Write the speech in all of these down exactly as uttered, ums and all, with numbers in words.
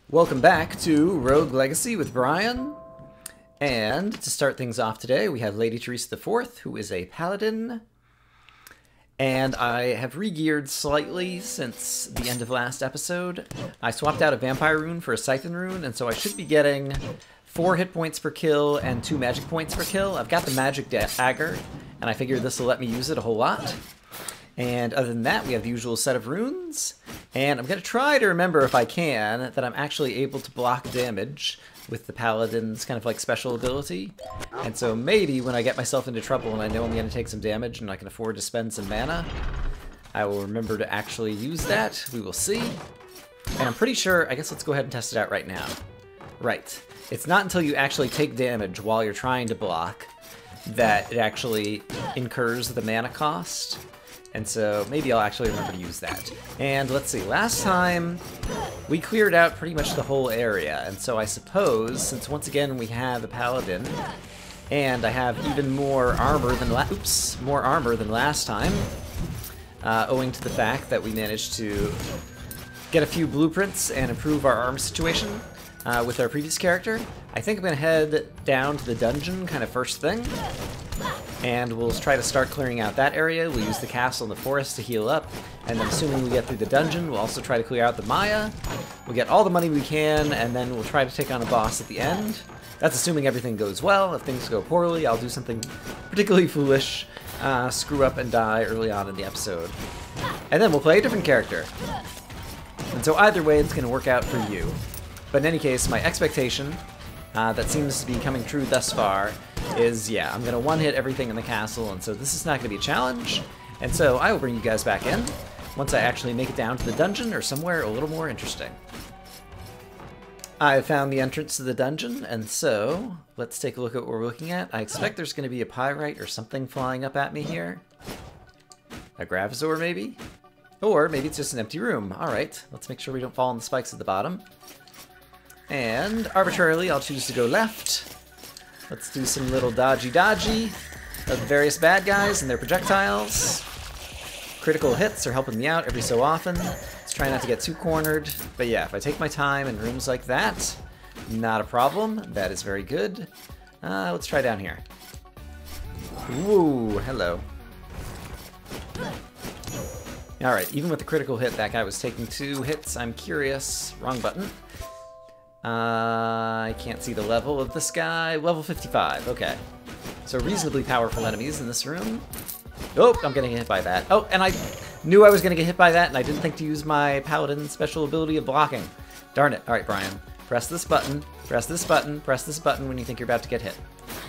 Welcome back to Rogue Legacy with Brian. And to start things off today, we have Lady Teresa the fourth, who is a paladin. And I have re-geared slightly since the end of last episode. I swapped out a vampire rune for a siphon rune, and so I should be getting four hit points per kill and two magic points per kill. I've got the magic dagger, and I figured this will let me use it a whole lot. And other than that, we have the usual set of runes. And I'm going to try to remember, if I can, that I'm actually able to block damage with the Paladin's kind of like special ability. And so maybe when I get myself into trouble and I know I'm going to take some damage and I can afford to spend some mana, I will remember to actually use that. We will see. And I'm pretty sure, I guess let's go ahead and test it out right now. Right. It's not until you actually take damage while you're trying to block that it actually incurs the mana cost. And so maybe I'll actually remember to use that. And let's see, last time we cleared out pretty much the whole area. And so I suppose, since once again we have a paladin, and I have even more armor than la oops, more armor than last time, uh, owing to the fact that we managed to get a few blueprints and improve our armor situation uh, with our previous character, I think I'm going to head down to the dungeon kind of first thing. And we'll try to start clearing out that area. We'll use the castle and the forest to heal up. And then assuming we get through the dungeon, we'll also try to clear out the Maya. We'll get all the money we can, and then we'll try to take on a boss at the end. That's assuming everything goes well. If things go poorly, I'll do something particularly foolish, uh, screw up and die early on in the episode. And then we'll play a different character. And so either way, it's going to work out for you. But in any case, my expectation, uh, that seems to be coming true thus far, is, yeah, I'm going to one-hit everything in the castle, and so this is not going to be a challenge. And so I will bring you guys back in once I actually make it down to the dungeon or somewhere a little more interesting. I found the entrance to the dungeon, and so let's take a look at what we're looking at. I expect there's going to be a pyrite or something flying up at me here. A Gravazor, maybe? Or maybe it's just an empty room. Alright, let's make sure we don't fall on the spikes at the bottom. And arbitrarily, I'll choose to go left. Let's do some little dodgy-dodgy of the various bad guys and their projectiles. Critical hits are helping me out every so often. Let's try not to get too cornered. But yeah, if I take my time in rooms like that, not a problem. That is very good. Uh, let's try down here. Ooh, hello. Alright, even with the critical hit, that guy was taking two hits. I'm curious. Wrong button. Uh, I can't see the level of this guy. Level fifty-five, okay. So reasonably powerful enemies in this room. Oh, I'm getting hit by that. Oh, and I knew I was going to get hit by that, and I didn't think to use my paladin special ability of blocking. Darn it. Alright, Brian. Press this button, press this button, press this button when you think you're about to get hit.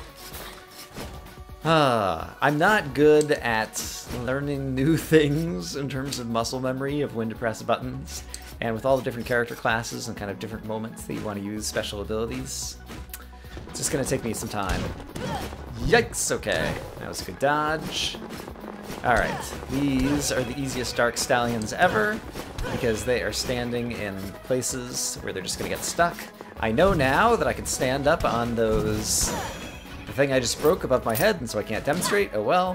Ah, I'm not good at learning new things in terms of muscle memory of when to press buttons. And with all the different character classes and kind of different moments that you want to use special abilities, it's just going to take me some time. Yikes, okay. That was a good dodge. Alright, these are the easiest Dark Stallions ever, because they are standing in places where they're just going to get stuck. I know now that I can stand up on those... the thing I just broke above my head, and so I can't demonstrate. Oh well.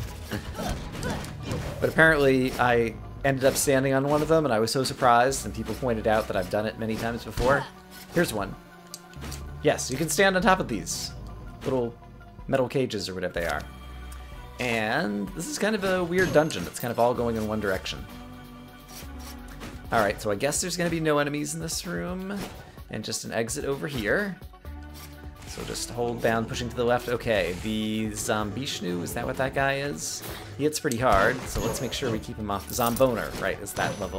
But apparently I ended up standing on one of them, and I was so surprised, and people pointed out that I've done it many times before. Here's one. Yes, you can stand on top of these little metal cages or whatever they are. And this is kind of a weird dungeon. It's kind of all going in one direction. Alright, so I guess there's going to be no enemies in this room, and just an exit over here. So just hold down, pushing to the left. Okay, the Zombishnu, is that what that guy is? He hits pretty hard, so let's make sure we keep him off. The Zomboner, right, is that level.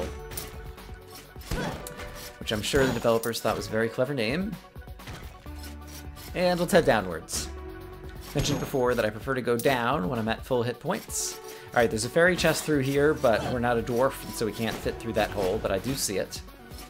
Which I'm sure the developers thought was a very clever name. And let's head downwards. Mentioned before that I prefer to go down when I'm at full hit points. Alright, there's a fairy chest through here, but we're not a dwarf, so we can't fit through that hole, but I do see it.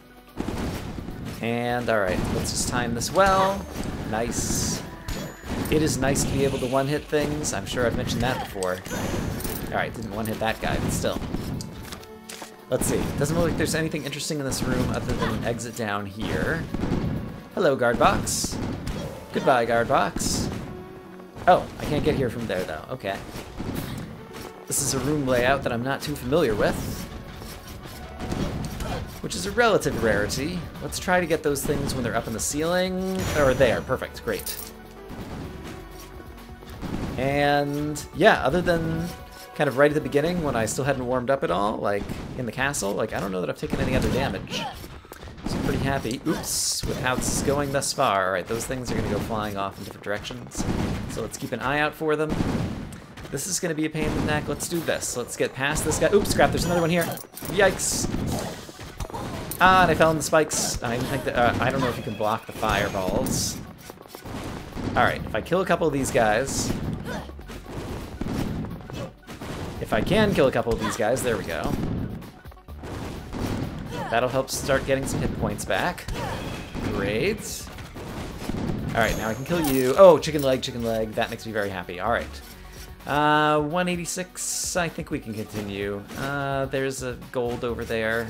And alright, let's just time this well. Nice. It is nice to be able to one-hit things. I'm sure I've mentioned that before. Alright, didn't one-hit that guy, but still. Let's see. Doesn't look like there's anything interesting in this room other than an exit down here. Hello, guard box. Goodbye, guard box. Oh, I can't get here from there, though. Okay. This is a room layout that I'm not too familiar with. which is a relative rarity. Let's try to get those things when they're up in the ceiling. Or there, perfect, great. And yeah, other than kind of right at the beginning when I still hadn't warmed up at all, like in the castle, like I don't know that I've taken any other damage. So I'm pretty happy, oops, with how this is going thus far. Alright, those things are going to go flying off in different directions. So let's keep an eye out for them. This is going to be a pain in the neck. Let's do this. Let's get past this guy. Oops, crap, there's another one here. Yikes. Ah, and I fell in the spikes. I think that, uh, I don't know if you can block the fireballs. Alright, if I kill a couple of these guys... If I can kill a couple of these guys, there we go. That'll help start getting some hit points back. Great. Alright, now I can kill you. Oh, chicken leg, chicken leg. That makes me very happy. Alright. Uh, one eighty-six, I think we can continue. Uh, there's a gold over there.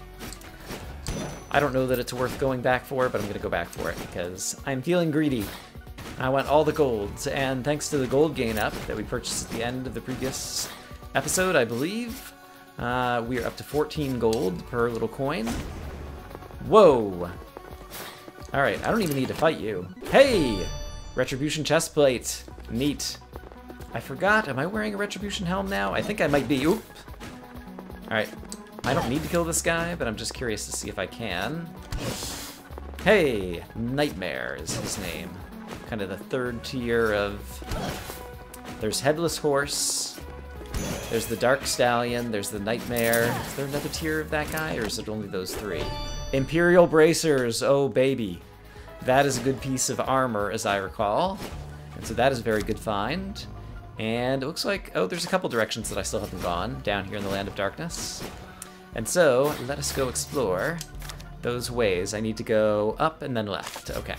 I don't know that it's worth going back for, but I'm going to go back for it because I'm feeling greedy. I want all the golds, and thanks to the gold gain up that we purchased at the end of the previous episode, I believe, uh, we are up to fourteen gold per little coin. Whoa! Alright, I don't even need to fight you. Hey! Retribution chestplate. Neat. I forgot, am I wearing a Retribution helm now? I think I might be. Oop! Alright, I don't need to kill this guy, but I'm just curious to see if I can. Hey! Nightmare is his name. Kind of the third tier of... There's Headless Horse. There's the Dark Stallion. There's the Nightmare. Is there another tier of that guy, or is it only those three? Imperial Bracers! Oh, baby. That is a good piece of armor, as I recall. And so that is a very good find. And it looks like... Oh, there's a couple directions that I still haven't gone, down here in the Land of Darkness. And so, let us go explore those ways. I need to go up and then left. Okay.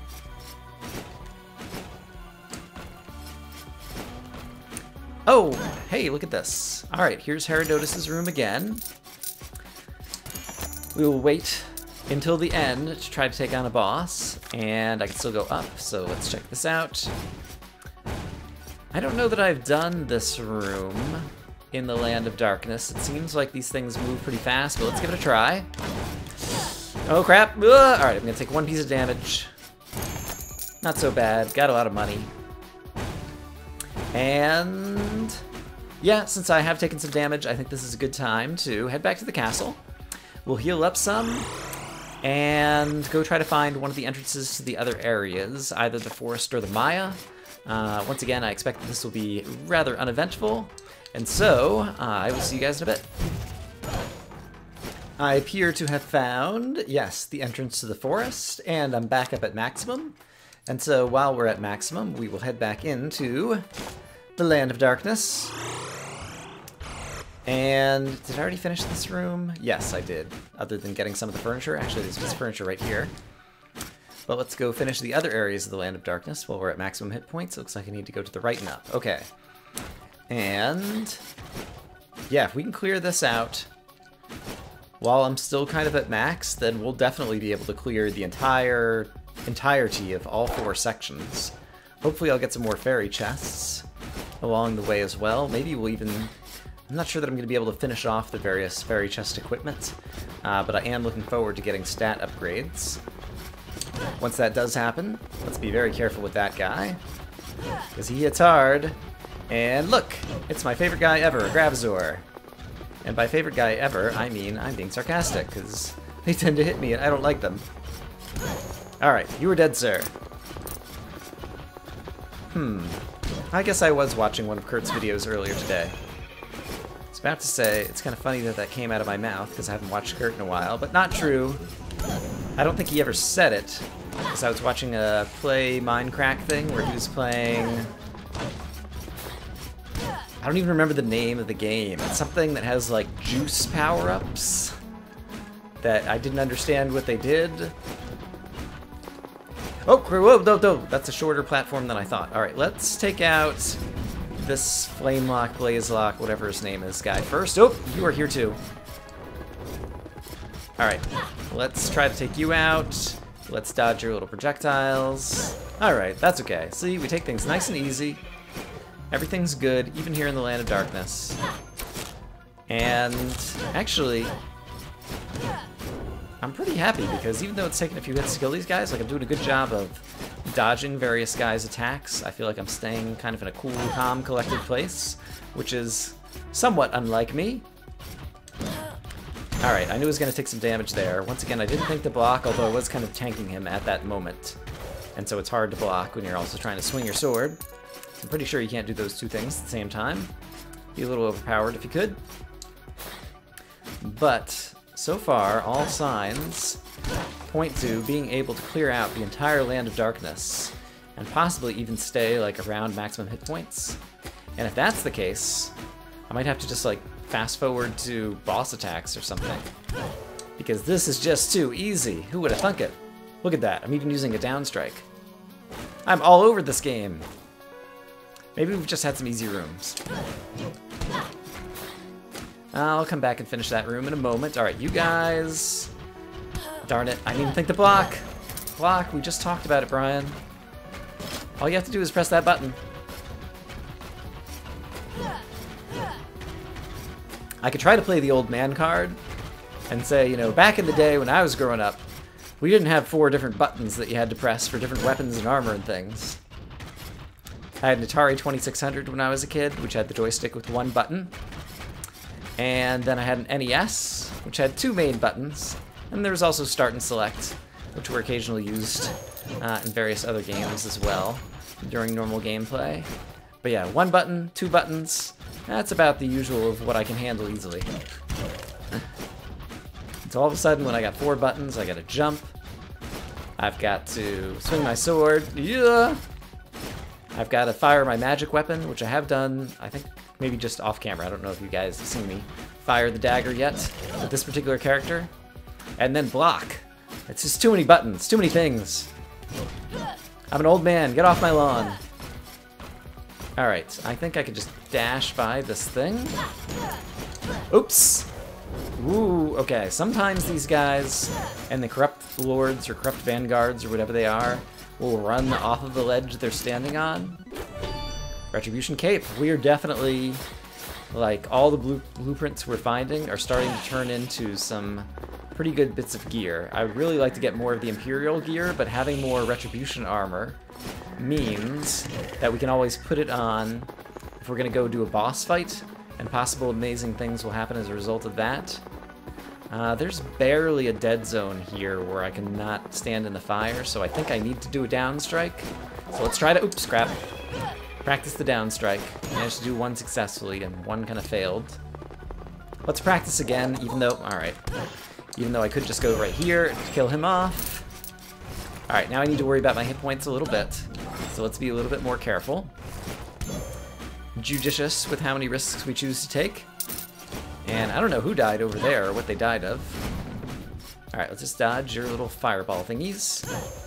Oh, hey, look at this. Alright, here's Herodotus' room again. We will wait until the end to try to take on a boss, and I can still go up, so let's check this out. I don't know that I've done this room in the Land of Darkness. It seems like these things move pretty fast, but let's give it a try. Oh, crap. Alright, I'm going to take one piece of damage. Not so bad. Got a lot of money. And yeah, since I have taken some damage, I think this is a good time to head back to the castle. We'll heal up some and go try to find one of the entrances to the other areas, either the forest or the Maya. Uh, once again, I expect that this will be rather uneventful, and so uh, I will see you guys in a bit. I appear to have found, yes, the entrance to the forest, and I'm back up at maximum. And so while we're at maximum, we will head back into the Land of Darkness. And did I already finish this room? Yes, I did. Other than getting some of the furniture. Actually, there's this furniture right here. But let's go finish the other areas of the Land of Darkness while we're at maximum hit points. It looks like I need to go to the right and up. Okay. And yeah, if we can clear this out while I'm still kind of at max, then we'll definitely be able to clear the entire entirety of all four sections. Hopefully I'll get some more fairy chests along the way as well. Maybe we'll even... I'm not sure that I'm going to be able to finish off the various fairy chest equipment, uh, but I am looking forward to getting stat upgrades. Once that does happen, let's be very careful with that guy, because he hits hard. And look, it's my favorite guy ever, Gravazor. And by favorite guy ever, I mean I'm being sarcastic, because they tend to hit me and I don't like them. Alright, you were dead, sir. Hmm. I guess I was watching one of Kurt's videos earlier today. I was about to say, it's kind of funny that that came out of my mouth, because I haven't watched Kurt in a while, but not true. I don't think he ever said it, because I was watching a play Minecraft thing where he was playing... I don't even remember the name of the game. It's something that has, like, juice power-ups that I didn't understand what they did. Oh, whoa, no, no, that's a shorter platform than I thought. Alright, let's take out this Flamelock, Blazelock, whatever his name is guy first. Oh, you are here too. Alright, let's try to take you out. Let's dodge your little projectiles. Alright, that's okay. See, we take things nice and easy. Everything's good, even here in the Land of Darkness. And actually, I'm pretty happy because even though it's taking a few hits to kill these guys, like I'm doing a good job of dodging various guys' attacks. I feel like I'm staying kind of in a cool, calm, collected place, which is somewhat unlike me. Alright, I knew he was going to take some damage there. Once again, I didn't think to block, although I was kind of tanking him at that moment. And so it's hard to block when you're also trying to swing your sword. I'm pretty sure you can't do those two things at the same time. Be a little overpowered if you could. But so far, all signs point to being able to clear out the entire Land of Darkness and possibly even stay like around maximum hit points. And if that's the case, I might have to just like fast forward to boss attacks or something, because this is just too easy. Who would have thunk it? Look at that, I'm even using a down strike. I'm all over this game. Maybe we've just had some easy rooms. I'll come back and finish that room in a moment. Alright, you guys. Darn it, I didn't even think to block. Block, we just talked about it, Brian. All you have to do is press that button. I could try to play the old man card and say, you know, back in the day when I was growing up, we didn't have four different buttons that you had to press for different weapons and armor and things. I had an Atari twenty-six hundred when I was a kid, which had the joystick with one button. And then I had an N E S, which had two main buttons. And there was also Start and Select, which were occasionally used uh, in various other games as well during normal gameplay. But yeah, one button, two buttons, that's about the usual of what I can handle easily. So all of a sudden, when I got four buttons, I gotta jump. I've got to swing my sword. Yeah! I've got to fire my magic weapon, which I have done, I think, maybe just off camera. I don't know if you guys have seen me fire the dagger yet with this particular character. And then block. It's just too many buttons, too many things. I'm an old man, get off my lawn. Alright, I think I could just dash by this thing. Oops! Ooh, okay, sometimes these guys and the corrupt lords or corrupt vanguards or whatever they are will run off of the ledge they're standing on. Retribution Cape. We are definitely, like, all the blue blueprints we're finding are starting to turn into some pretty good bits of gear. I would really like to get more of the Imperial gear, but having more Retribution armor means that we can always put it on if we're going to go do a boss fight, and possible amazing things will happen as a result of that. Uh, there's barely a dead zone here where I cannot stand in the fire, so I think I need to do a down strike. So let's try to, oops, crap. Practice the down strike. Managed to do one successfully and one kind of failed. Let's practice again, even though, alright. Even though I could just go right here and kill him off. Alright, now I need to worry about my hit points a little bit. So let's be a little bit more careful. Judicious with how many risks we choose to take. And I don't know who died over there or what they died of. Alright, let's just dodge your little fireball thingies.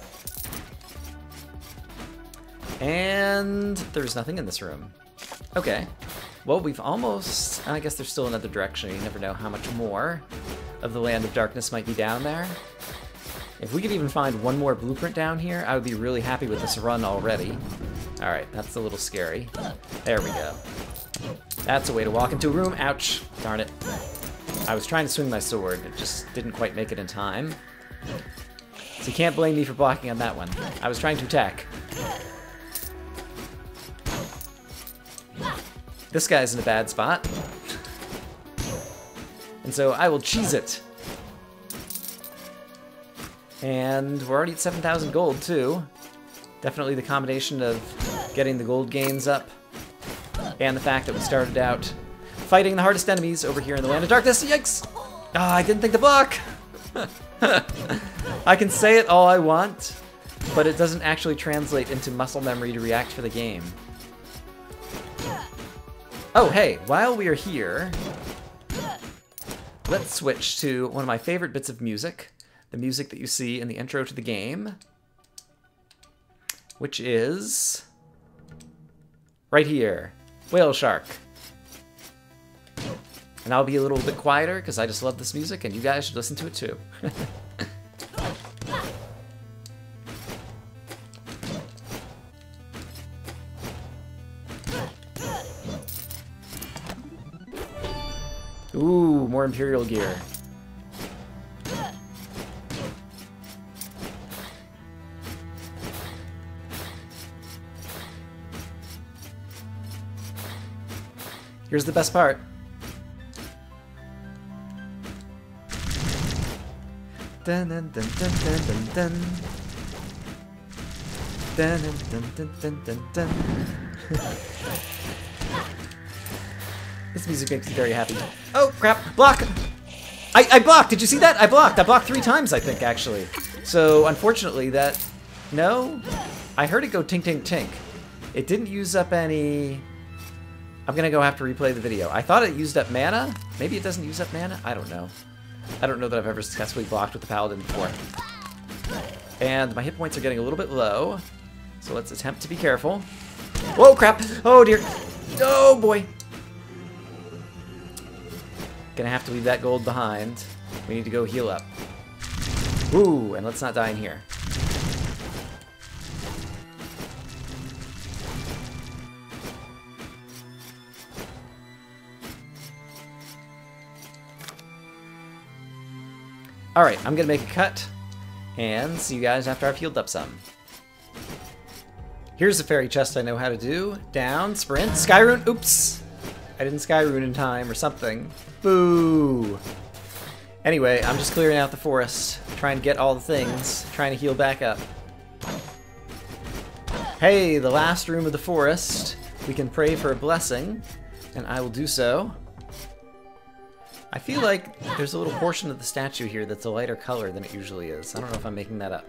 And there's nothing in this room. Okay. Well, we've almost... I guess there's still another direction. You never know how much more of the Land of Darkness might be down there. If we could even find one more blueprint down here, I would be really happy with this run already. Alright, that's a little scary. There we go. That's a way to walk into a room. Ouch. Darn it. I was trying to swing my sword. It just didn't quite make it in time. So you can't blame me for blocking on that one. I was trying to attack. This guy's in a bad spot. And so I will cheese it. And we're already at seven thousand gold, too. Definitely the combination of getting the gold gains up and the fact that we started out fighting the hardest enemies over here in the Land of Darkness. Yikes! Ah, oh, I didn't think to block! I can say it all I want, but it doesn't actually translate into muscle memory to react for the game. Oh, hey, while we are here, let's switch to one of my favorite bits of music. The music that you see in the intro to the game, which is right here, Whale Shark. And I'll be a little bit quieter because I just love this music and you guys should listen to it too. Ooh, more Imperial gear. Here's the best part. Dun dun dun dun dun dun dun. Dun dun dun dun dun dun dun. This music makes me very happy. Oh crap! Block! I, I blocked! Did you see that? I blocked! I blocked three times, I think, actually. So, unfortunately, that... No? I heard it go tink tink tink. It didn't use up any... I'm gonna go have to replay the video. I thought it used up mana? Maybe it doesn't use up mana? I don't know. I don't know that I've ever successfully blocked with the paladin before. And my hit points are getting a little bit low. So let's attempt to be careful. Whoa, crap! Oh, dear! Oh, boy! Gonna have to leave that gold behind. We need to go heal up. Ooh, and let's not die in here. Alright, I'm gonna make a cut, and see you guys after I've healed up some. Here's a fairy chest I know how to do. Down, sprint, sky rune, oops! I didn't sky rune in time or something. Boo! Anyway, I'm just clearing out the forest, trying to get all the things, trying to heal back up. Hey, the last room of the forest. We can pray for a blessing, and I will do so. I feel like there's a little portion of the statue here that's a lighter color than it usually is. I don't know if I'm making that up.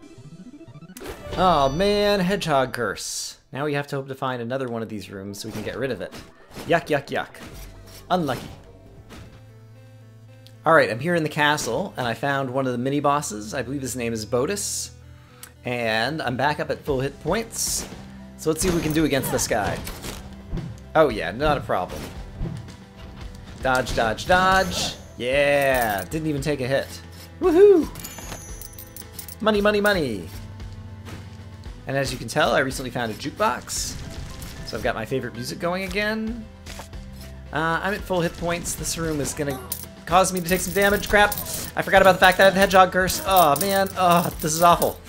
Oh man, hedgehog curse. Now we have to hope to find another one of these rooms so we can get rid of it. Yuck, yuck, yuck. Unlucky. Alright, I'm here in the castle, and I found one of the mini-bosses. I believe his name is Bodis. And I'm back up at full hit points. So let's see what we can do against this guy. Oh yeah, not a problem. Dodge, dodge, dodge. Yeah, didn't even take a hit. Woohoo! Money, money, money. And as you can tell, I recently found a jukebox. So I've got my favorite music going again. Uh, I'm at full hit points. This room is gonna cause me to take some damage. Crap! I forgot about the fact that I have the hedgehog curse. Oh man, oh, this is awful.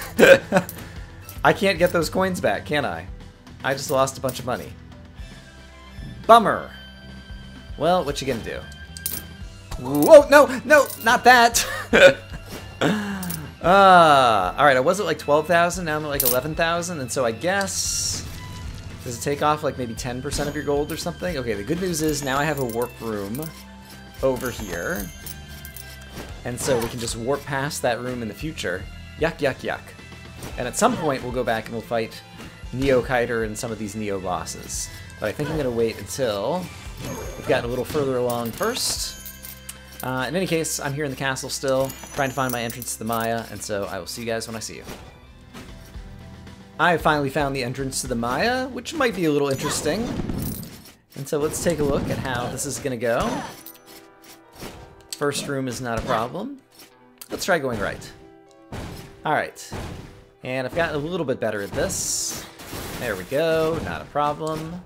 I can't get those coins back, can I? I just lost a bunch of money. Bummer. Well, what you gonna do? Whoa, no, no, not that! uh, Alright, I was at like twelve thousand, now I'm at like eleven thousand, and so I guess... Does it take off like maybe ten percent of your gold or something? Okay, the good news is now I have a warp room over here. And so we can just warp past that room in the future. Yuck, yuck, yuck. And at some point we'll go back and we'll fight Neo Kiter and some of these Neo bosses. But I think I'm gonna wait until we've gotten a little further along first. Uh, in any case, I'm here in the castle still, trying to find my entrance to the Maya, and so I will see you guys when I see you. I finally found the entrance to the Maya, which might be a little interesting. And so let's take a look at how this is gonna go. First room is not a problem. Let's try going right. Alright. And I've gotten a little bit better at this. There we go, not a problem.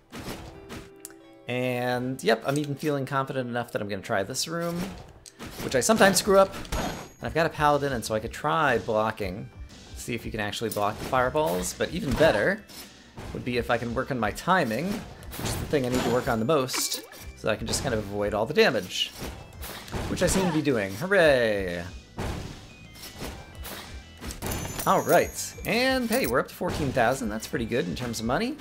And yep, I'm even feeling confident enough that I'm gonna try this room, which I sometimes screw up. And I've got a paladin, and so I could try blocking, see if you can actually block the fireballs. But even better would be if I can work on my timing, which is the thing I need to work on the most, so that I can just kind of avoid all the damage, which I seem to be doing. Hooray! Alright, and hey, we're up to fourteen thousand. That's pretty good in terms of money.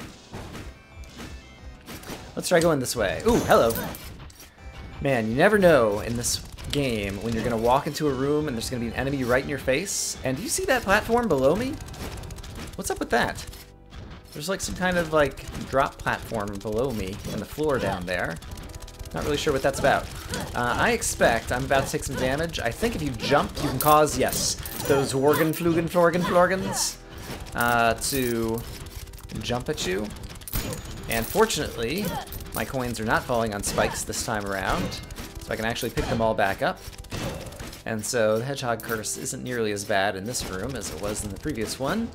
Let's try going this way. Ooh, hello. Man, you never know in this game when you're going to walk into a room and there's going to be an enemy right in your face. And do you see that platform below me? What's up with that? There's like some kind of like drop platform below me and the floor down there. Not really sure what that's about. Uh, I expect I'm about to take some damage. I think if you jump, you can cause, yes, those Worgen, Flugen, Florgen, Florgens uh, to jump at you. And fortunately, my coins are not falling on spikes this time around, so I can actually pick them all back up. And so the hedgehog curse isn't nearly as bad in this room as it was in the previous one.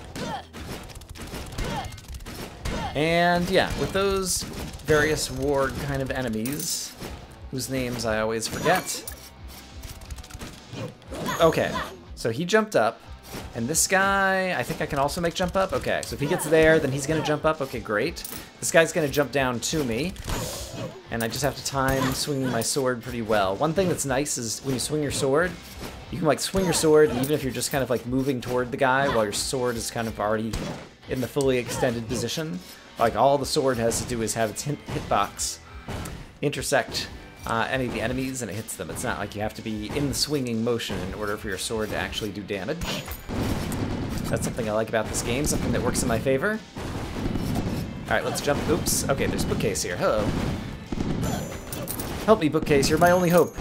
And yeah, with those various warg kind of enemies, whose names I always forget. Okay, so he jumped up, And this guy, I think I can also make jump up. Okay, so if he gets there, then he's going to jump up. Okay, great. This guy's going to jump down to me. And I just have to time swinging my sword pretty well. One thing that's nice is when you swing your sword, you can like swing your sword, and even if you're just kind of like moving toward the guy while your sword is kind of already in the fully extended position, like all the sword has to do is have its hit hitbox intersect uh, any of the enemies and it hits them. It's not like you have to be in the swinging motion in order for your sword to actually do damage. That's something I like about this game, something that works in my favor. Alright, let's jump. Oops. Okay, there's bookcase here. Hello. Help me, bookcase. You're my only hope.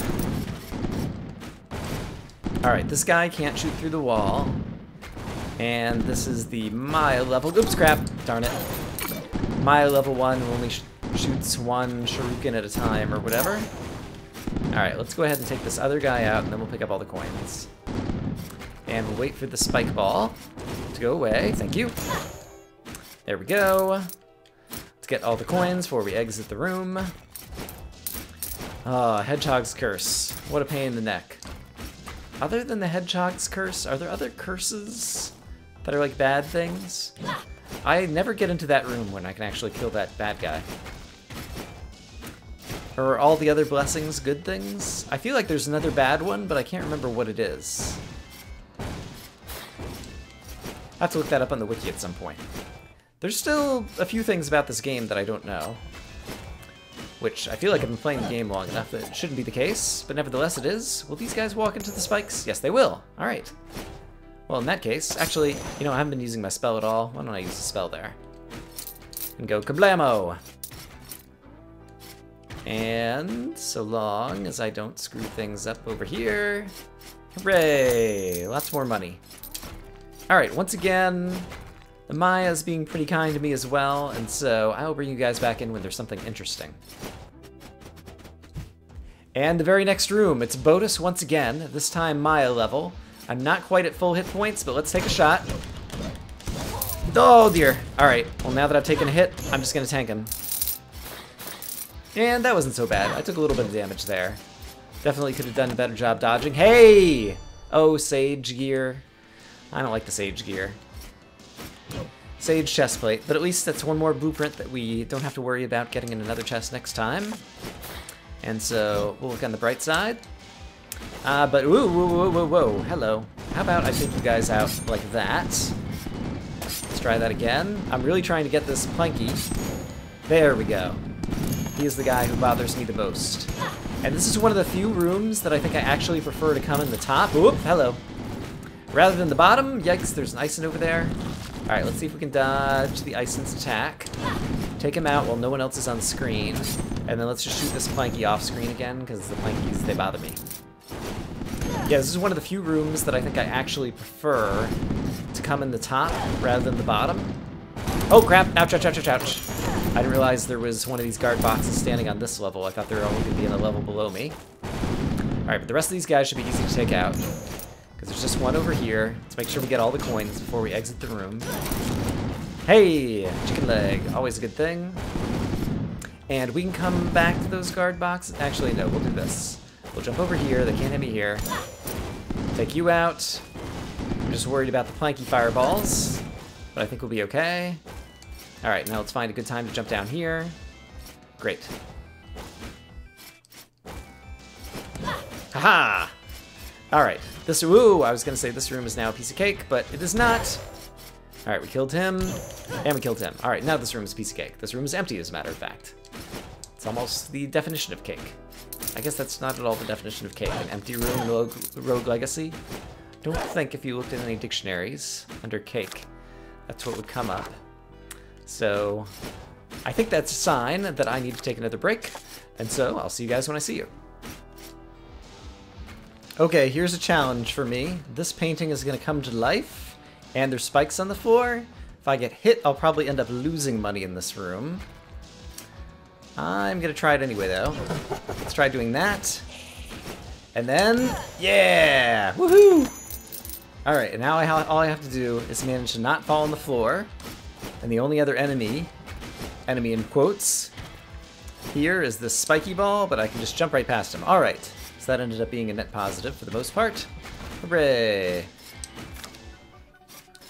Alright, this guy can't shoot through the wall. And this is the Maya level. Oops, crap. Darn it. Maya level one only sh shoots one shuriken at a time or whatever. Alright, let's go ahead and take this other guy out and then we'll pick up all the coins. And we'll wait for the spike ball to go away. Thank you. There we go. Let's get all the coins before we exit the room. Ah, oh, Hedgehog's Curse. What a pain in the neck. Other than the Hedgehog's Curse, are there other curses that are like bad things? I never get into that room when I can actually kill that bad guy. Or are all the other blessings good things? I feel like there's another bad one, but I can't remember what it is. I'll have to look that up on the wiki at some point. There's still a few things about this game that I don't know. Which I feel like I've been playing the game long enough that it shouldn't be the case, but nevertheless it is. Will these guys walk into the spikes? Yes, they will. Alright. Well, in that case, actually, you know, I haven't been using my spell at all. Why don't I use the spell there? And go kablamo! And so long as I don't screw things up over here. Hooray! Lots more money. Alright, once again, the Maya's being pretty kind to me as well, and so I'll bring you guys back in when there's something interesting. And the very next room, it's Bodus once again, this time Maya level. I'm not quite at full hit points, but let's take a shot. Oh dear. Alright, well now that I've taken a hit, I'm just gonna tank him. And that wasn't so bad. I took a little bit of damage there. Definitely could have done a better job dodging. Hey! Oh, Sage gear. I don't like the Sage gear. Sage chestplate, but at least that's one more blueprint that we don't have to worry about getting in another chest next time. And so we'll look on the bright side. Uh, but whoa, whoa, whoa, whoa, whoa, hello. How about I take you guys out like that? Let's try that again. I'm really trying to get this Planky. There we go. He is the guy who bothers me the most. And this is one of the few rooms that I think I actually prefer to come in the top. Whoop, hello. Rather than the bottom. Yikes, there's an Ison over there. Alright, let's see if we can dodge the Ison's attack. Take him out while no one else is on screen. And then let's just shoot this Planky off screen again, because the Plankies, they bother me. Yeah, this is one of the few rooms that I think I actually prefer to come in the top rather than the bottom. Oh crap, ouch, ouch, ouch, ouch, ouch. I didn't realize there was one of these guard boxes standing on this level. I thought they were only going to be on the level below me. Alright, but the rest of these guys should be easy to take out. Because there's just one over here. Let's make sure we get all the coins before we exit the room. Hey! Chicken leg. Always a good thing. And we can come back to those guard boxes. Actually, no, we'll do this. We'll jump over here. They can't hit me here. Take you out. I'm just worried about the Planky fireballs. But I think we'll be okay. Alright, now let's find a good time to jump down here. Great. Haha! Alright, this, ooh, I was gonna say this room is now a piece of cake, but it is not. Alright, we killed him, and we killed him. Alright, now this room is a piece of cake. This room is empty, as a matter of fact. It's almost the definition of cake. I guess that's not at all the definition of cake. An empty room in Rogue, Rogue Legacy. Don't think if you looked in any dictionaries under cake, that's what would come up. So, I think that's a sign that I need to take another break, and so I'll see you guys when I see you. Okay, here's a challenge for me. This painting is going to come to life, and there's spikes on the floor. If I get hit, I'll probably end up losing money in this room. I'm going to try it anyway, though. Let's try doing that. And then, yeah! Woohoo! Alright, and now I ha all I have to do is manage to not fall on the floor. And the only other enemy, enemy in quotes, here is this spiky ball, but I can just jump right past him. Alright, so that ended up being a net positive for the most part. Hooray!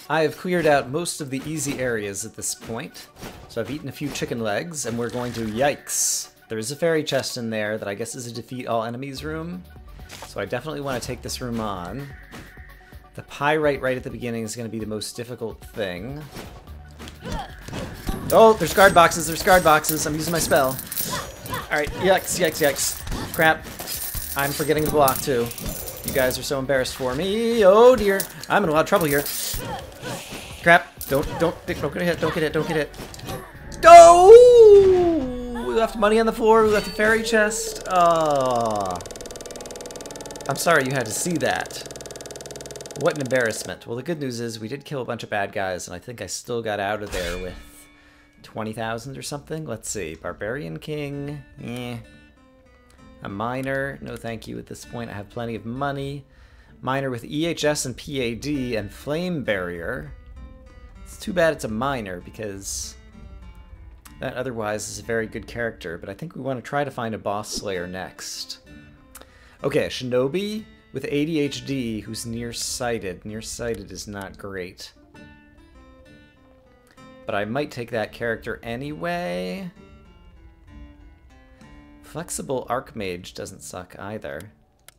I have cleared out most of the easy areas at this point. So I've eaten a few chicken legs, and we're going to... Yikes! There is a fairy chest in there that I guess is a defeat all enemies room. So I definitely want to take this room on. The pyrite right at the beginning is going to be the most difficult thing. Oh, there's guard boxes, there's guard boxes. I'm using my spell. Alright, yikes, yikes, yikes. Crap. I'm forgetting to block too. You guys are so embarrassed for me. Oh dear. I'm in a lot of trouble here. Crap. Don't, don't, don't get hit, don't get hit, don't get hit. Oh! We left money on the floor, we left a fairy chest. Oh. I'm sorry you had to see that. What an embarrassment. Well, the good news is we did kill a bunch of bad guys, and I think I still got out of there with twenty thousand or something. Let's see. Barbarian King. Eh. A miner. No thank you at this point. I have plenty of money. Miner with E H S and P A D and Flame Barrier. It's too bad it's a miner, because that otherwise is a very good character, but I think we want to try to find a boss slayer next. Okay, a shinobi with A D H D who's nearsighted. Nearsighted is not great. But I might take that character anyway. Flexible Archmage doesn't suck either.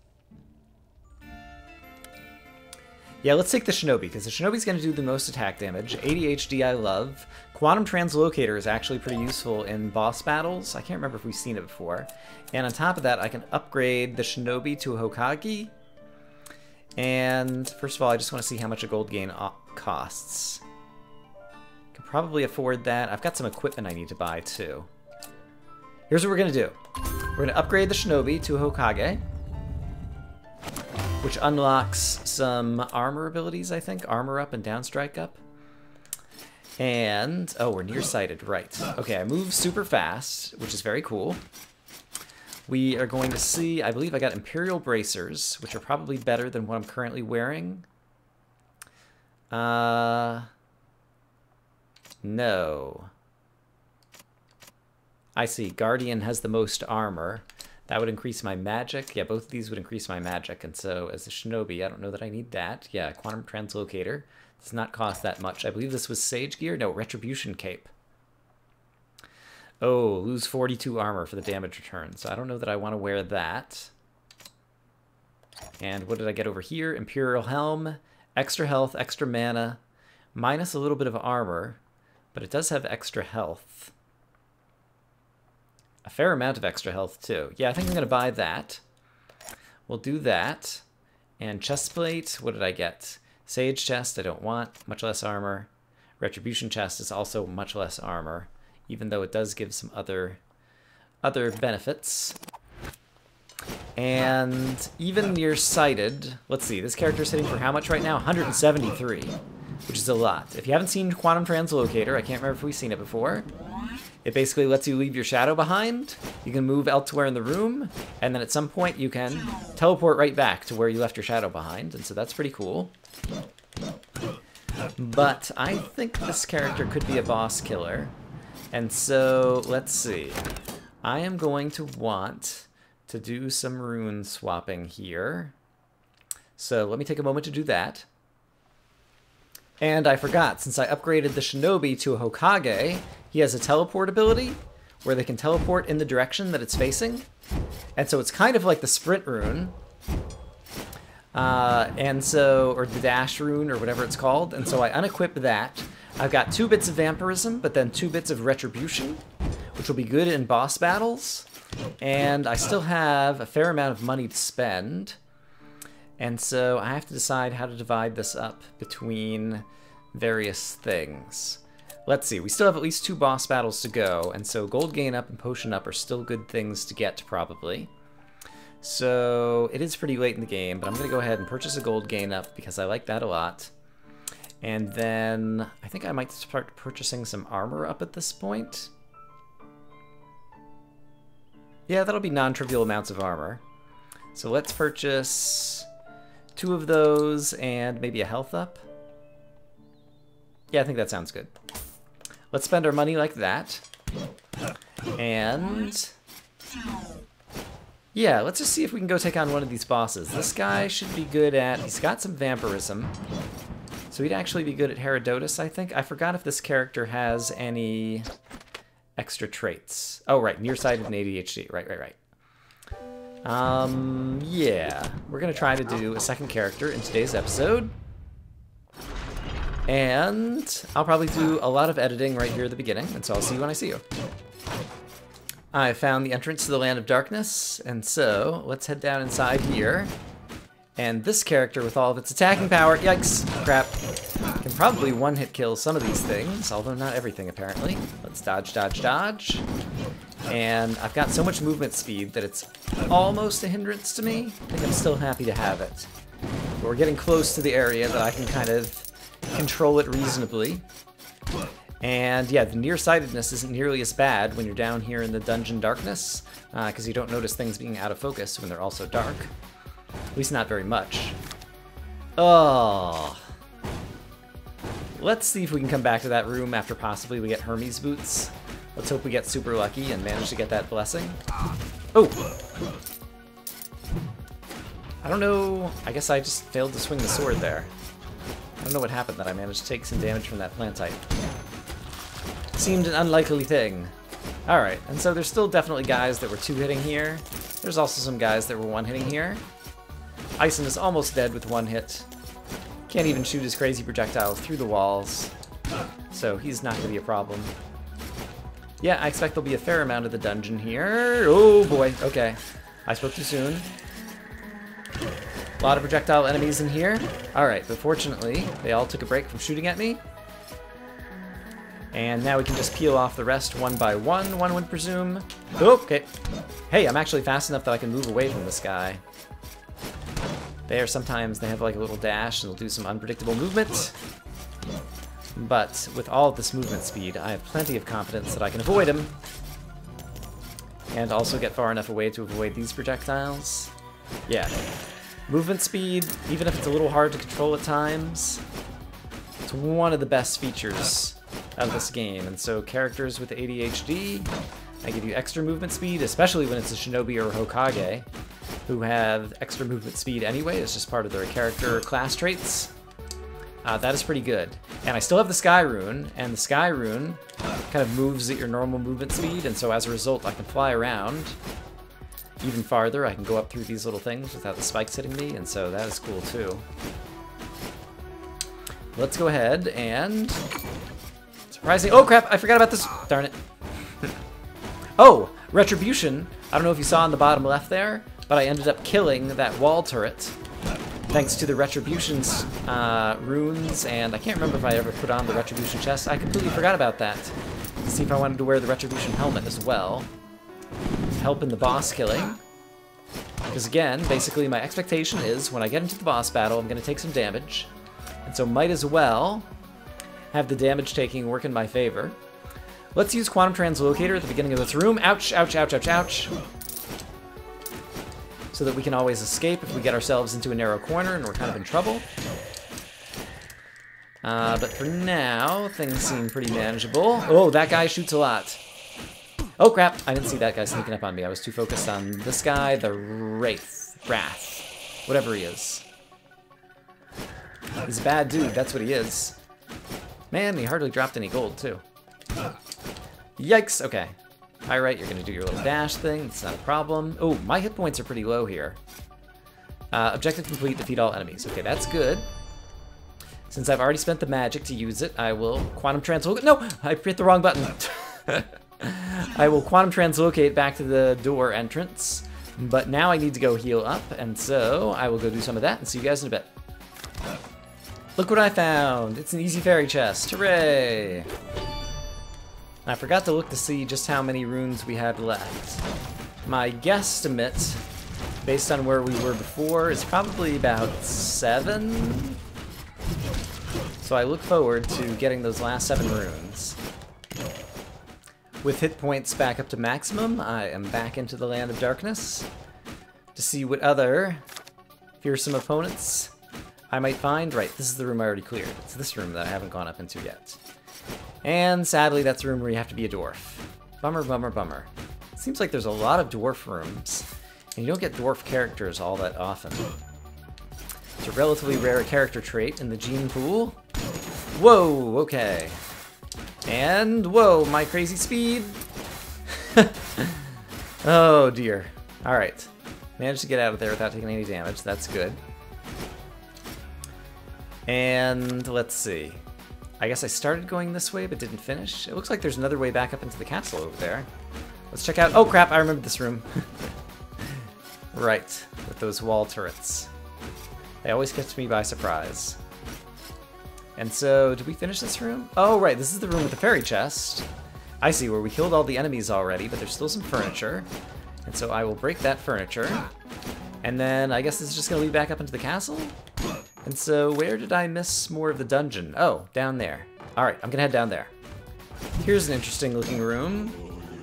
Yeah, let's take the Shinobi, because the Shinobi's going to do the most attack damage. A D H D I love. Quantum Translocator is actually pretty useful in boss battles. I can't remember if we've seen it before. And on top of that, I can upgrade the Shinobi to a Hokage. And first of all, I just want to see how much a gold gain costs. Can probably afford that. I've got some equipment I need to buy too. Here's what we're going to do. We're going to upgrade the Shinobi to a Hokage, which unlocks some armor abilities, I think. Armor up and downstrike up. And, oh, we're nearsighted, right. Okay, I move super fast, which is very cool. We are going to see, I believe I got Imperial Bracers, which are probably better than what I'm currently wearing. Uh, no. I see, Guardian has the most armor. That would increase my magic. Yeah, both of these would increase my magic. And so as a shinobi, I don't know that I need that. Yeah, Quantum Translocator does not cost that much. I believe this was Sage Gear. No, Retribution Cape. Oh, lose forty-two armor for the damage return. So I don't know that I want to wear that. And what did I get over here? Imperial Helm, extra health, extra mana, minus a little bit of armor, but it does have extra health. A fair amount of extra health, too. Yeah, I think I'm going to buy that. We'll do that. And chestplate, what did I get? Sage chest, I don't want. Much less armor. Retribution chest is also much less armor, even though it does give some other, other benefits. And even nearsighted, let's see, this character is hitting for how much right now? one hundred seventy-three, which is a lot. If you haven't seen Quantum Translocator, I can't remember if we've seen it before. It basically lets you leave your shadow behind. You can move elsewhere in the room, and then at some point you can teleport right back to where you left your shadow behind, and so that's pretty cool. But I think this character could be a boss killer, and so let's see. I am going to want to do some rune swapping here. So let me take a moment to do that. And I forgot, since I upgraded the Shinobi to a Hokage, he has a teleport ability where they can teleport in the direction that it's facing. And so it's kind of like the sprint rune. Uh, and so, or the dash rune, or whatever it's called. And so I unequip that. I've got two bits of vampirism, but then two bits of retribution, which will be good in boss battles. And I still have a fair amount of money to spend. And so I have to decide how to divide this up between various things. Let's see, we still have at least two boss battles to go, and so gold gain up and potion up are still good things to get, probably. So it is pretty late in the game, but I'm going to go ahead and purchase a gold gain up because I like that a lot. And then I think I might start purchasing some armor up at this point. Yeah, that'll be non-trivial amounts of armor. So let's purchase two of those and maybe a health up. Yeah, I think that sounds good. Let's spend our money like that. And yeah, let's just see if we can go take on one of these bosses. This guy should be good at, he's got some vampirism, so So he'd actually be good at Herodotus, I think. I forgot if this character has any extra traits. Oh, right, nearsighted and A D H D. Right, right, right. Um, yeah. We're going to try to do a second character in today's episode. And I'll probably do a lot of editing right here at the beginning, and so I'll see you when I see you. I found the entrance to the Land of Darkness, and so let's head down inside here. And this character, with all of its attacking power, yikes, crap, can probably one-hit kill some of these things, although not everything, apparently. Let's dodge, dodge, dodge. And I've got so much movement speed that it's almost a hindrance to me. I think I'm still happy to have it. But we're getting close to the area that I can kind of control it reasonably. And yeah, the nearsightedness isn't nearly as bad when you're down here in the dungeon darkness, because uh, you don't notice things being out of focus when they're also dark. At least not very much. Oh. Let's see if we can come back to that room after possibly we get Hermes boots. Let's hope we get super lucky and manage to get that blessing. Oh! I don't know. I guess I just failed to swing the sword there. I don't know what happened that I managed to take some damage from that plant type. Seemed an unlikely thing. Alright, and so there's still definitely guys that were two-hitting here. There's also some guys that were one-hitting here. Ison is almost dead with one hit. Can't even shoot his crazy projectile through the walls. So he's not going to be a problem. Yeah, I expect there'll be a fair amount of the dungeon here. Oh boy, okay. I spoke too soon. A lot of projectile enemies in here. Alright, but fortunately, they all took a break from shooting at me. And now we can just peel off the rest one by one, one would presume. Oh, okay. Hey, I'm actually fast enough that I can move away from this guy. There, sometimes they have like a little dash and they'll do some unpredictable movement. But with all of this movement speed, I have plenty of confidence that I can avoid him. And also get far enough away to avoid these projectiles. Yeah. Movement speed, even if it's a little hard to control at times, it's one of the best features of this game. And so characters with A D H D, I give you extra movement speed, especially when it's a shinobi or a hokage, who have extra movement speed anyway. It's just part of their character class traits. Uh, that is pretty good. And I still have the Sky Rune, and the Sky Rune kind of moves at your normal movement speed, and so as a result I can fly around even farther. I can go up through these little things without the spikes hitting me, and so that is cool too. Let's go ahead and... Surprising... Oh crap, I forgot about this! Darn it. Oh, Retribution. I don't know if you saw on the bottom left there, but I ended up killing that wall turret thanks to the Retribution's uh, runes, and I can't remember if I ever put on the Retribution chest. I completely forgot about that. To see if I wanted to wear the Retribution helmet as well. Help in the boss killing. Because again, basically my expectation is when I get into the boss battle, I'm going to take some damage. And so might as well have the damage taking work in my favor. Let's use Quantum Translocator at the beginning of this room. Ouch, ouch, ouch, ouch, ouch. So that we can always escape if we get ourselves into a narrow corner and we're kind of in trouble. Uh, but for now, things seem pretty manageable. Oh, that guy shoots a lot. Oh crap, I didn't see that guy sneaking up on me. I was too focused on this guy, the Wraith. Wrath. Whatever he is. He's a bad dude, that's what he is. Man, he hardly dropped any gold, too. Yikes, okay. Alright, you're gonna do your little dash thing, it's not a problem. Oh, my hit points are pretty low here. Uh, objective complete, defeat all enemies. Okay, that's good. Since I've already spent the magic to use it, I will Quantum Translocate. No! I hit the wrong button. I will Quantum Translocate back to the door entrance. But now I need to go heal up, and so I will go do some of that and see you guys in a bit. Look what I found! It's an easy fairy chest. Hooray! I forgot to look to see just how many runes we had left. My guesstimate, based on where we were before, is probably about seven. So I look forward to getting those last seven runes. With hit points back up to maximum, I am back into the Land of Darkness to see what other fearsome opponents I might find. Right, this is the room I already cleared. It's this room that I haven't gone up into yet. And sadly, that's the room where you have to be a dwarf. Bummer, bummer, bummer. Seems like there's a lot of dwarf rooms, and you don't get dwarf characters all that often. It's a relatively rare character trait in the gene pool. Whoa, okay. And, whoa, my crazy speed. Oh, dear. Alright. Managed to get out of there without taking any damage. That's good. And, let's see. I guess I started going this way, but didn't finish. It looks like there's another way back up into the castle over there. Let's check out... Oh, crap, I remember this room. Right, with those wall turrets. They always catch me by surprise. And so, did we finish this room? Oh, right, this is the room with the fairy chest. I see, where we killed all the enemies already, but there's still some furniture. And so I will break that furniture. And then I guess this is just going to lead back up into the castle? And so, where did I miss more of the dungeon? Oh, down there. Alright, I'm going to head down there. Here's an interesting looking room.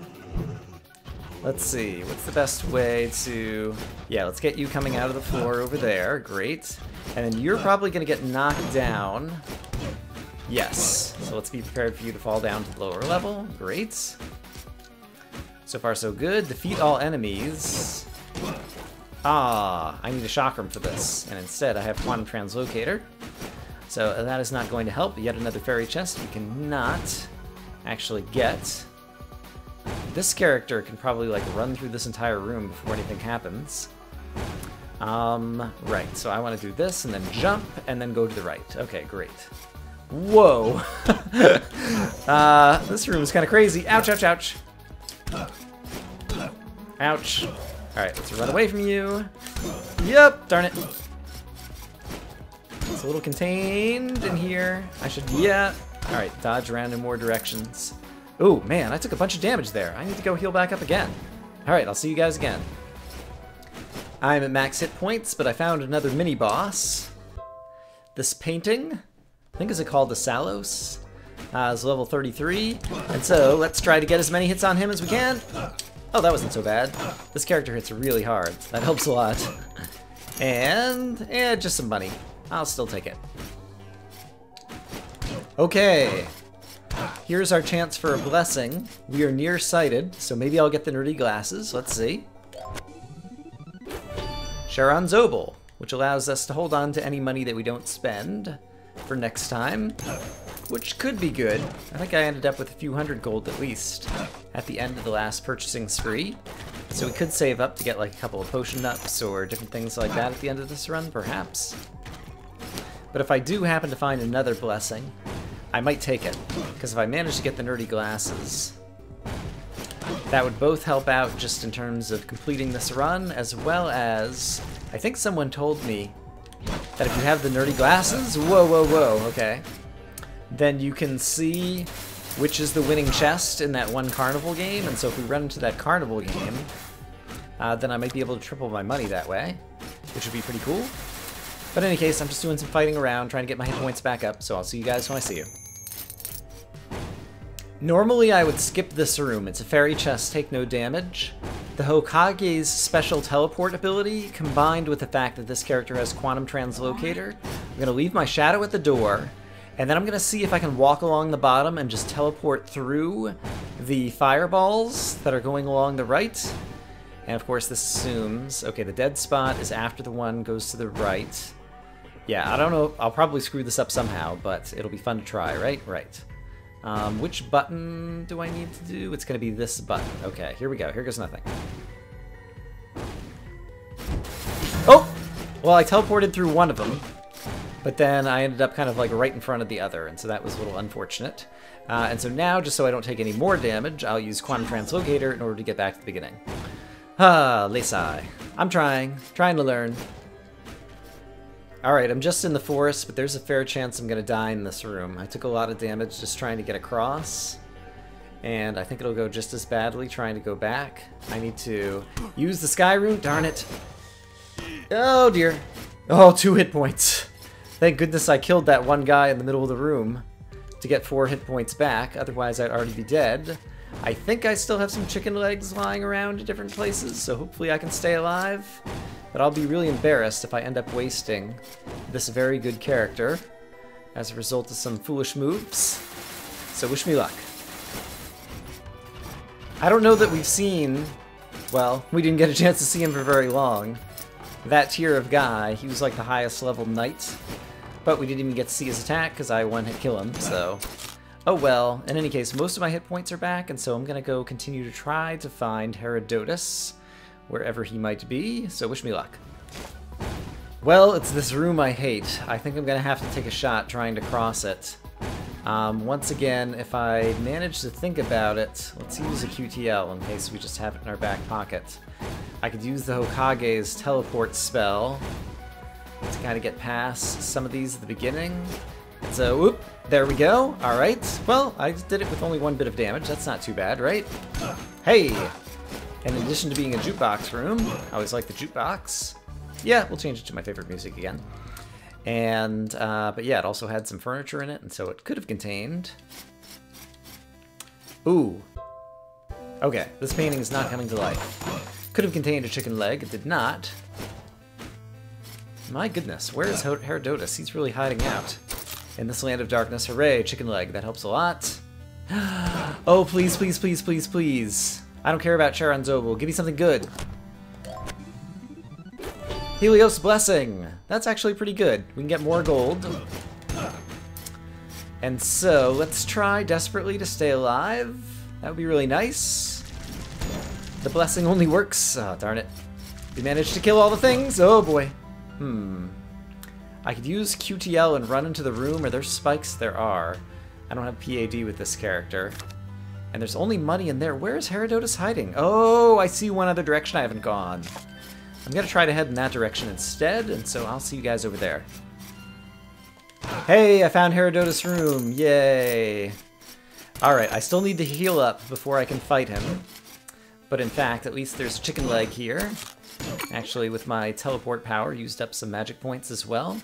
Let's see, what's the best way to... Yeah, let's get you coming out of the floor over there. Great. And then you're probably going to get knocked down. Yes. So let's be prepared for you to fall down to the lower level. Great. So far, so good. Defeat all enemies. Ah, I need a chakram for this. And instead, I have quantum translocator. So that is not going to help. Yet another fairy chest we cannot actually get. This character can probably like run through this entire room before anything happens. Um, right, so I want to do this and then jump and then go to the right. Okay, great. Whoa! uh, this room is kind of crazy. Ouch, ouch, ouch. Ouch. Alright, let's run away from you. Yep, darn it. It's a little contained in here. I should, yeah. Alright, dodge around in more directions. Ooh, man, I took a bunch of damage there. I need to go heal back up again. Alright, I'll see you guys again. I'm at max hit points, but I found another mini-boss. This painting, I think is it called the Salos, uh, is level thirty-three. And so, let's try to get as many hits on him as we can. Oh, that wasn't so bad. This character hits really hard. That helps a lot. And, eh, just some money. I'll still take it. Okay. Here's our chance for a blessing. We are nearsighted, so maybe I'll get the nerdy glasses. Let's see. Charon's Obol, which allows us to hold on to any money that we don't spend for next time, which could be good. I think I ended up with a few hundred gold at least at the end of the last purchasing spree. So we could save up to get like a couple of potion ups or different things like that at the end of this run, perhaps. But if I do happen to find another blessing, I might take it, because if I manage to get the nerdy glasses, that would both help out just in terms of completing this run, as well as, I think someone told me that if you have the nerdy glasses, whoa, whoa, whoa, okay, then you can see which is the winning chest in that one carnival game, and so if we run into that carnival game, uh, then I might be able to triple my money that way, which would be pretty cool. But in any case, I'm just doing some fighting around, trying to get my hit points back up, so I'll see you guys when I see you. Normally I would skip this room. It's a fairy chest, take no damage. The Hokage's special teleport ability, combined with the fact that this character has quantum translocator, I'm going to leave my shadow at the door, and then I'm going to see if I can walk along the bottom and just teleport through the fireballs that are going along the right. And of course this assumes, okay, the dead spot is after the one goes to the right. Yeah, I don't know, I'll probably screw this up somehow, but it'll be fun to try, right? Right. Um, which button do I need to do? It's going to be this button. Okay, here we go. Here goes nothing. Oh! Well, I teleported through one of them, but then I ended up kind of like right in front of the other, and so that was a little unfortunate. Uh, and so now, just so I don't take any more damage, I'll use Quantum Translocator in order to get back to the beginning. Ah, Lesai. I'm trying. Trying to learn. Alright, I'm just in the forest, but there's a fair chance I'm going to die in this room. I took a lot of damage just trying to get across, and I think it'll go just as badly trying to go back. I need to use the Sky Rune, darn it. Oh dear. Oh, two hit points. Thank goodness I killed that one guy in the middle of the room to get four hit points back, otherwise I'd already be dead. I think I still have some chicken legs lying around in different places, so hopefully I can stay alive. But I'll be really embarrassed if I end up wasting this very good character as a result of some foolish moves. So wish me luck. I don't know that we've seen... Well, we didn't get a chance to see him for very long. that tier of guy. He was like the highest level knight. But we didn't even get to see his attack because I one-hit kill him, so... Oh well, in any case, most of my hit points are back, and so I'm gonna go continue to try to find Herodotus, wherever he might be, so wish me luck. Well, it's this room I hate. I think I'm gonna have to take a shot trying to cross it. Um, once again, if I manage to think about it, let's use a Q T L in case we just have it in our back pocket. I could use the Hokage's teleport spell to kind of get past some of these at the beginning. So, whoop, there we go. Alright, well, I did it with only one bit of damage. That's not too bad, right? Hey! And in addition to being a jukebox room, I always like the jukebox. Yeah, we'll change it to my favorite music again. And, uh, but yeah, it also had some furniture in it, and so it could have contained... Ooh. Okay, this painting is not coming to life. Could have contained a chicken leg, it did not. My goodness, where is Herodotus? He's really hiding out. In this land of darkness, hooray, chicken leg, that helps a lot. Oh, please, please, please, please, please. I don't care about Charon Zobel, give me something good. Helios Blessing! That's actually pretty good. We can get more gold. And so, let's try desperately to stay alive. That would be really nice. The blessing only works... Oh, darn it. We managed to kill all the things? Oh boy. Hmm. I could use Q T L and run into the room. Are there spikes? There are. I don't have P A D with this character. And there's only money in there. Where is Herodotus hiding? Oh, I see one other direction I haven't gone. I'm gonna try to head in that direction instead, and so I'll see you guys over there. Hey, I found Herodotus' room. Yay. Alright, I still need to heal up before I can fight him. But in fact, at least there's a chicken leg here. Actually, with my teleport power, used up some magic points as well.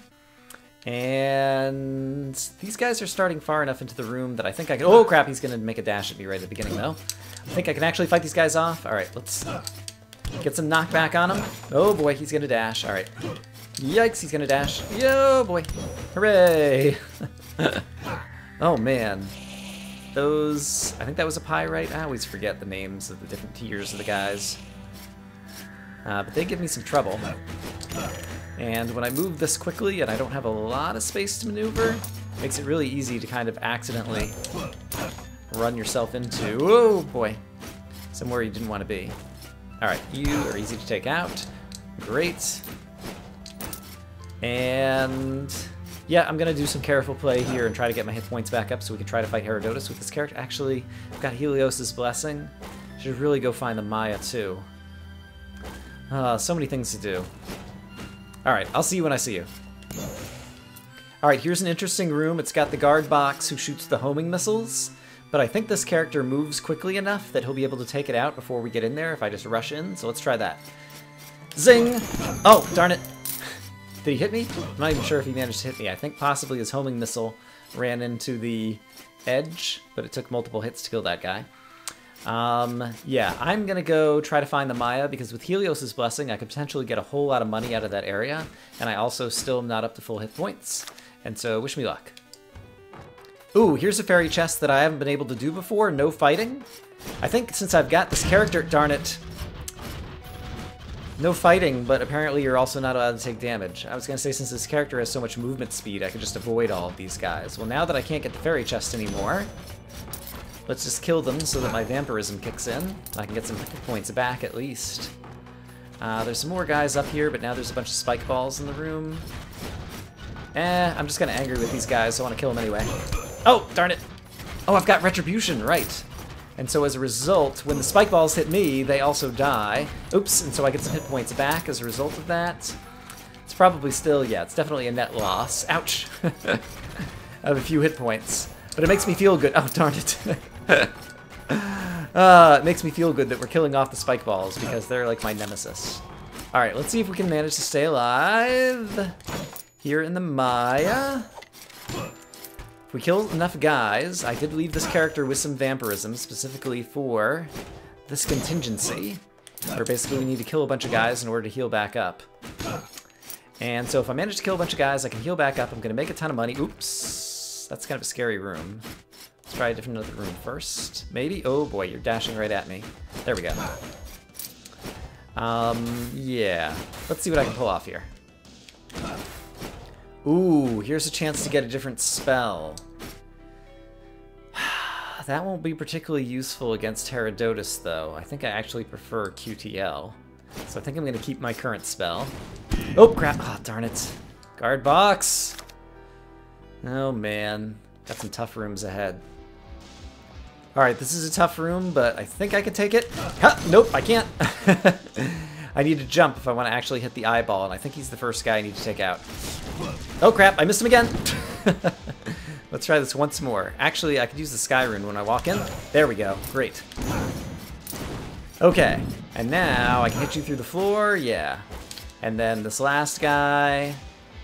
And these guys are starting far enough into the room that I think I can... Oh crap, he's gonna make a dash at me right at the beginning though. I think I can actually fight these guys off. Alright, let's get some knockback on him. Oh boy, he's gonna dash. Alright. Yikes, he's gonna dash. Yo boy. Hooray! Oh man. Those... I think that was a pyrite. I always forget the names of the different tiers of the guys. Uh, but they give me some trouble. And when I move this quickly and I don't have a lot of space to maneuver, it makes it really easy to kind of accidentally run yourself into, oh boy, somewhere you didn't want to be. Alright, you are easy to take out. Great. And yeah, I'm going to do some careful play here and try to get my hit points back up so we can try to fight Herodotus with this character. Actually, I've got Helios' Blessing. Should really go find the Maya too. Uh, so many things to do. Alright, I'll see you when I see you. Alright, here's an interesting room. It's got the guard box who shoots the homing missiles, but I think this character moves quickly enough that he'll be able to take it out before we get in there if I just rush in, so let's try that. Zing! Oh, darn it. Did he hit me? I'm not even sure if he managed to hit me. I think possibly his homing missile ran into the edge, but it took multiple hits to kill that guy. Um, yeah, I'm gonna go try to find the Maya, because with Helios' Blessing, I could potentially get a whole lot of money out of that area, and I also still am not up to full hit points, and so wish me luck. Ooh, here's a fairy chest that I haven't been able to do before, no fighting. I think since I've got this character, darn it, no fighting, but apparently you're also not allowed to take damage. I was gonna say, since this character has so much movement speed, I could just avoid all of these guys. Well, now that I can't get the fairy chest anymore, let's just kill them so that my vampirism kicks in. I can get some hit points back at least. Uh, there's some more guys up here, but now there's a bunch of spike balls in the room. Eh, I'm just kind of angry with these guys, so I want to kill them anyway. Oh, darn it! Oh, I've got retribution, right. And so as a result, when the spike balls hit me, they also die. Oops, and so I get some hit points back as a result of that. It's probably still, yeah, it's definitely a net loss. Ouch! I have a few hit points. But it makes me feel good. Oh, darn it. uh, it makes me feel good that we're killing off the spike balls, because they're like my nemesis. Alright, let's see if we can manage to stay alive here in the Maya. If we kill enough guys, I did leave this character with some vampirism, specifically for this contingency, where basically we need to kill a bunch of guys in order to heal back up. And so if I manage to kill a bunch of guys, I can heal back up. I'm going to make a ton of money. Oops. That's kind of a scary room. Let's try a different other room first. Maybe? Oh boy, you're dashing right at me. There we go. Um, yeah. Let's see what I can pull off here. Ooh, here's a chance to get a different spell. That won't be particularly useful against Herodotus, though. I think I actually prefer Q T L. So I think I'm going to keep my current spell. Oh, crap. Oh, darn it. Guard box! Oh, man. Got some tough rooms ahead. Alright, this is a tough room, but I think I can take it. Ha! Nope, I can't. I need to jump if I want to actually hit the eyeball, and I think he's the first guy I need to take out. Oh, crap. I missed him again. Let's try this once more. Actually, I could use the Sky Rune when I walk in. There we go. Great. Okay. And now I can hit you through the floor. Yeah. And then this last guy.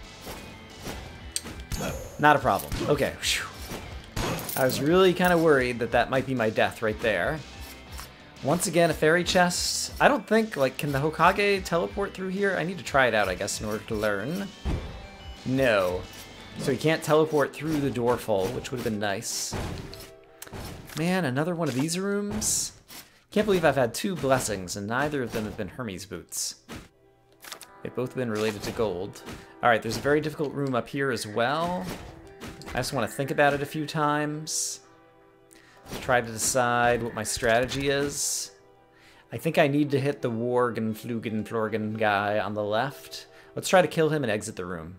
Not a problem. Okay. Whew. I was really kind of worried that that might be my death right there. Once again, a fairy chest. I don't think, like, can the Hokage teleport through here? I need to try it out, I guess, in order to learn. No. So he can't teleport through the doorful, which would have been nice. Man, another one of these rooms? Can't believe I've had two blessings, and neither of them have been Hermes boots. They've both been related to gold. Alright, there's a very difficult room up here as well. I just want to think about it a few times. Try to decide what my strategy is. I think I need to hit the Worgen, Flugen, Florgen guy on the left. Let's try to kill him and exit the room.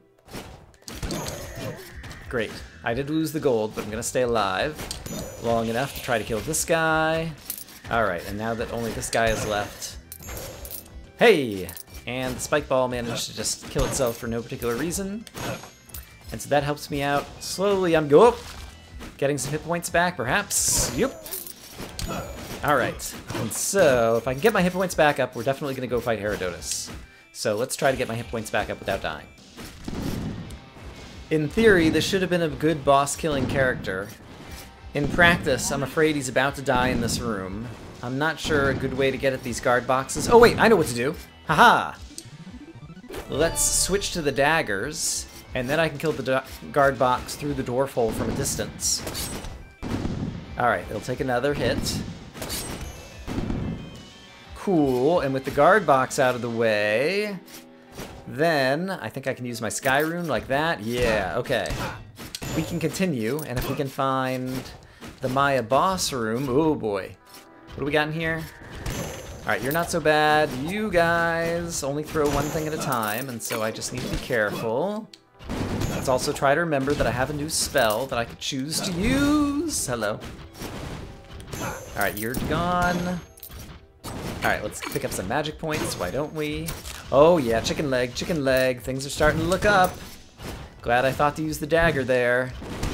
Great. I did lose the gold, but I'm going to stay alive long enough to try to kill this guy. Alright, and now that only this guy is left... Hey! And the spike ball managed to just kill itself for no particular reason. And so that helps me out. Slowly I'm go getting some hit points back, perhaps. Yep. Alright. And so, if I can get my hit points back up, we're definitely going to go fight Herodotus. So let's try to get my hit points back up without dying. In theory, this should have been a good boss-killing character. In practice, I'm afraid he's about to die in this room. I'm not sure a good way to get at these guard boxes. Oh wait, I know what to do. Haha! Let's switch to the daggers, and then I can kill the guard box through the dwarf hole from a distance. Alright, it'll take another hit. Cool, and with the guard box out of the way... Then, I think I can use my Sky Rune like that. Yeah, okay. We can continue, and if we can find the Maya boss room... Oh boy. What do we got in here? Alright, you're not so bad. You guys only throw one thing at a time, and so I just need to be careful. Let's also try to remember that I have a new spell that I could choose to use. Hello. Alright, you're gone. Alright, let's pick up some magic points. Why don't we? Oh yeah, chicken leg, chicken leg. Things are starting to look up. Glad I thought to use the dagger there.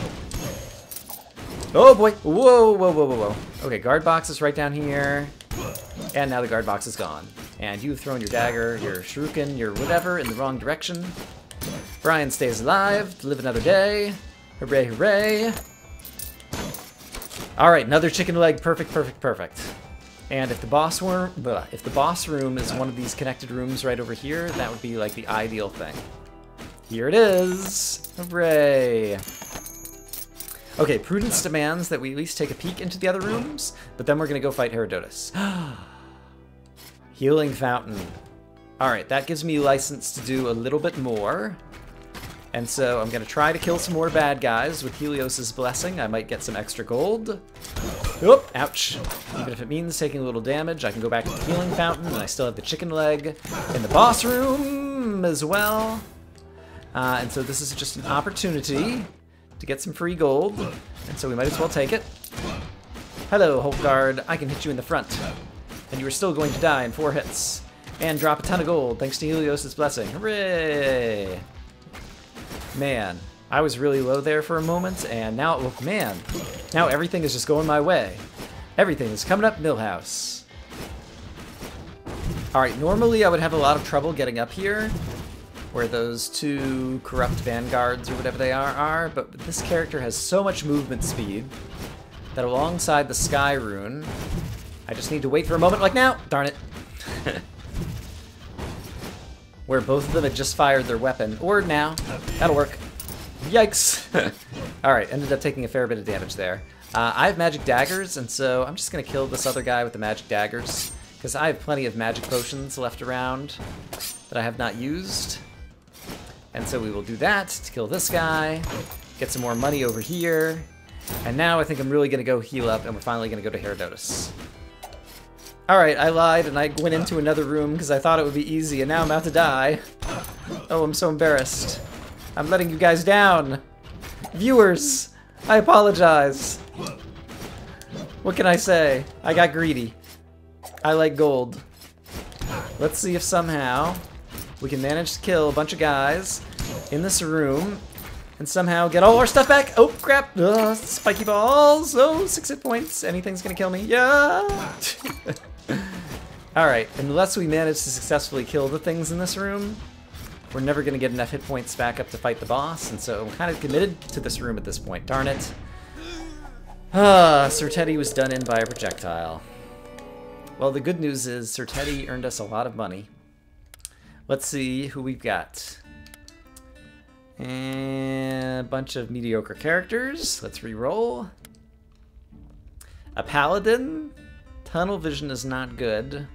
Oh boy! Whoa, whoa, whoa, whoa, whoa. Okay, guard box is right down here. And now the guard box is gone. And you've thrown your dagger, your shuriken, your whatever in the wrong direction. Brian stays alive to live another day. Hooray, hooray. Alright, another chicken leg. Perfect, perfect, perfect. And if the boss worm, bleh, if the boss room is one of these connected rooms right over here, that would be like the ideal thing. Here it is! Hooray! Okay, prudence demands that we at least take a peek into the other rooms, but then we're gonna go fight Herodotus. Healing Fountain. Alright, that gives me license to do a little bit more. And so I'm gonna try to kill some more bad guys with Helios's blessing. I might get some extra gold. Oop, ouch. Even if it means taking a little damage, I can go back to the Healing Fountain, and I still have the chicken leg in the boss room as well. Uh, and so this is just an opportunity to get some free gold, and so we might as well take it. Hello, Hulk Guard. I can hit you in the front, and you are still going to die in four hits. And drop a ton of gold, thanks to Helios's blessing. Hooray! Man, I was really low there for a moment, and now, oh, man, now everything is just going my way. Everything is coming up Millhouse. Alright, normally I would have a lot of trouble getting up here, where those two corrupt vanguards, or whatever they are, are, but this character has so much movement speed that alongside the Sky Rune, I just need to wait for a moment like now. Darn it. Where both of them had just fired their weapon. Or now. That'll work. Yikes. Alright, ended up taking a fair bit of damage there. Uh, I have magic daggers, and so I'm just going to kill this other guy with the magic daggers. because I have plenty of magic potions left around that I have not used. And so we will do that to kill this guy, get some more money over here, and now I think I'm really going to go heal up, and we're finally going to go to Herodotus. Alright, I lied, and I went into another room because I thought it would be easy, and now I'm about to die. Oh, I'm so embarrassed. I'm letting you guys down. Viewers, I apologize. What can I say? I got greedy. I like gold. Let's see if somehow we can manage to kill a bunch of guys in this room and somehow get all our stuff back. Oh, crap. Ugh, spiky balls. Oh, six hit points. Anything's gonna kill me. Yeah. Alright, unless we manage to successfully kill the things in this room, we're never gonna get enough hit points back up to fight the boss, and so I'm kind of committed to this room at this point. Darn it. Ah, Sir Teddy was done in by a projectile. Well, the good news is Sir Teddy earned us a lot of money. Let's see who we've got. And a bunch of mediocre characters. Let's re-roll. A paladin. Tunnel vision is not good.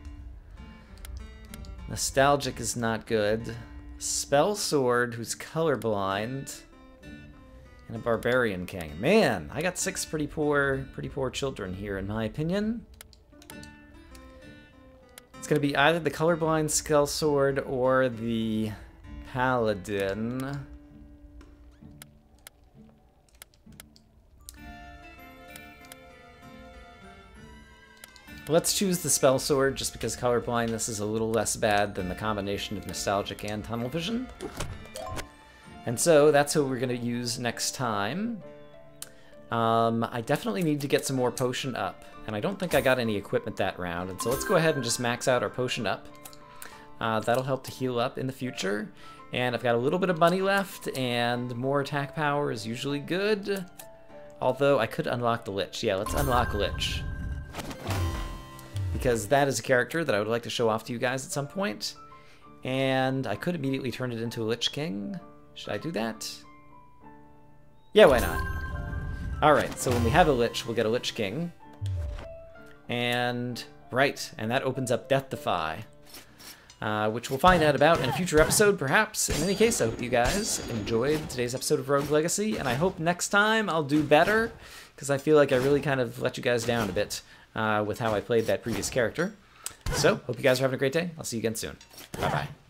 Nostalgic is not good. Spell sword, who's colorblind. And a barbarian king. Man, I got six pretty poor, pretty poor children here, in my opinion. It's gonna be either the colorblind spell sword or the paladin. Let's choose the spell sword just because colorblindness is a little less bad than the combination of nostalgic and tunnel vision. And so that's what we're going to use next time. Um, I definitely need to get some more potion up, and I don't think I got any equipment that round, and so let's go ahead and just max out our potion up. Uh, that'll help to heal up in the future, and I've got a little bit of money left, and more attack power is usually good, although I could unlock the Lich. Yeah, let's unlock Lich, because that is a character that I would like to show off to you guys at some point, and I could immediately turn it into a Lich King. Should I do that? Yeah, why not? Alright, so when we have a Lich, we'll get a Lich King. And, right, and that opens up Death Defy, uh, which we'll find out about in a future episode, perhaps. In any case, I hope you guys enjoyed today's episode of Rogue Legacy, and I hope next time I'll do better, because I feel like I really kind of let you guys down a bit uh, with how I played that previous character. So, hope you guys are having a great day. I'll see you again soon. Bye-bye.